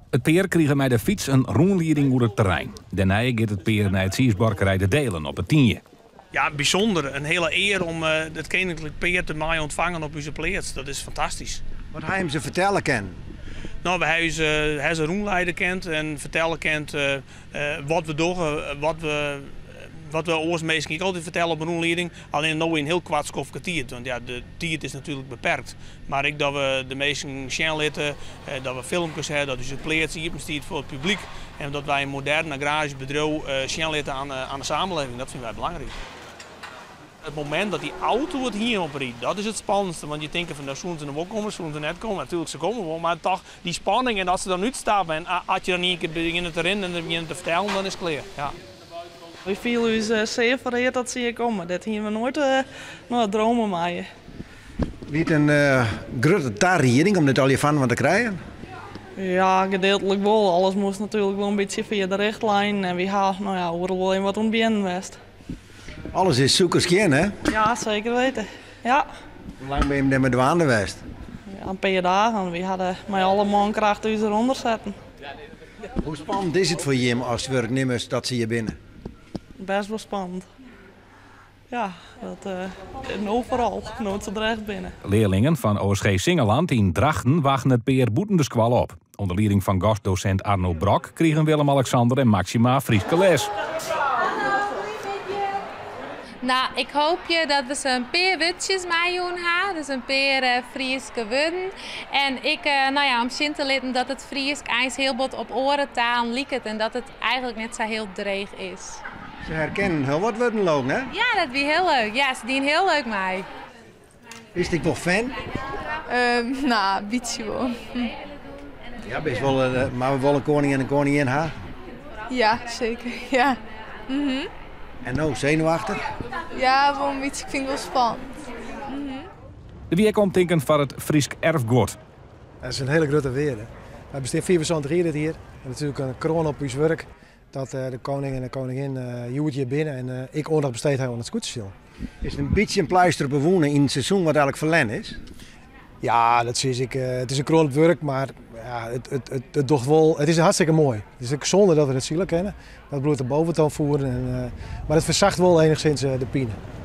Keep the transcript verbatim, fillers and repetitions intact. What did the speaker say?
Het peer kreeg met de fiets een rondleiding door het terrein. Daarna gaat het peer naar het Siersborkerij de Delen op het tienje. Ja, bijzonder. Een hele eer om uh, het koninklijk peer te mij ontvangen op onze plaats. Dat is fantastisch. Wat hij hem ze vertellen kan? Nou, we hebben ze, uh, ze rondleiden kent en vertellen kent uh, uh, wat we doen, uh, wat we... Wat we oorsmeestal altijd vertellen op een rondleiding, alleen nu in heel kwart kwartier. Want ja, de tijd is natuurlijk beperkt. Maar ik dat we de meesten zien laten, eh, dat we filmpjes hebben, dat dus het plaats hier staat voor het publiek. En dat wij een moderne garagebedrijf eh, zien laten aan, uh, aan de samenleving, dat vinden wij belangrijk. Het moment dat die auto het hier oprijdt, dat is het spannendste. Want je denkt van, nou zullen ze er wel komen, zullen ze net komen. Natuurlijk, ze komen wel, maar toch die spanning en als ze dan uitstappen. En als je dan een keer begint te rennen en begint te vertellen, dan is het klaar. Ja. We voelen ons uh, zeer vereerd dat ze hier komen. Dat hebben we nooit uh, nou, dromen maaien. Wie het een uh, grote taarriering om dit al je van te krijgen? Ja, gedeeltelijk wel. Alles moest natuurlijk wel een beetje via de richtlijn. En we hebben nou ja, er wel in wat ontbinnen geweest. Alles is zoekerskin, hè? Ja, zeker weten. Ja. Hoe lang ben je met de waan geweest? Ja, een paar dagen. We hadden met alle mankracht ons eronder zetten. Hoe spannend is het voor je als werknemers dat ze hier binnen? Best wel spannend. Ja, dat uh, overal. Nooit zo recht binnen. Leerlingen van O S G Singeland in Drachten wachten het peer boeten de squal op. Onder leiding van gastdocent Arno Brok kregen Willem-Alexander en Maxima Frieske les. Nou, ik hoop je dat we zo'n paar wutjes mee hebben, dus een paar uh, Frieske woorden. En ik, uh, nou ja, om zin te laten dat het Friesk eens heel bot op orentaal lijkt en dat het eigenlijk net zo heel dreig is. Ze herkennen heel wat woorden lopen, hè? Ja, dat is heel leuk. Ja, ze dienen heel leuk mee. Is ik wel fan? Um, nou, een beetje wel. Hm. Ja, best wel, uh, maar we willen een koning en een koningin ha? Ja, zeker. Ja. Mm-hmm. En nou, zenuwachtig? Ja, wel een beetje. Ik vind het wel spannend. Mm-hmm. De wie komt denken van het Friesk erfgoed. Dat is een hele grote weer. We bestaan vierentwintig jaar hier. En natuurlijk een kroon op ons werk. Dat uh, de koning en de koningin uh, je hier binnen en uh, ik oorlog besteed hebben aan het scootenstil. Is het een beetje een pleister bewonen in het seizoen wat eigenlijk verlen is? Ja, dat zie ik. Uh, het is een kroon op werk, maar ja, het, het, het, het, het, wel, het is hartstikke mooi. Het is zonde dat we het zielig kennen. Dat bloed de boventoon voeren. En, uh, maar het verzacht wel enigszins uh, de pine.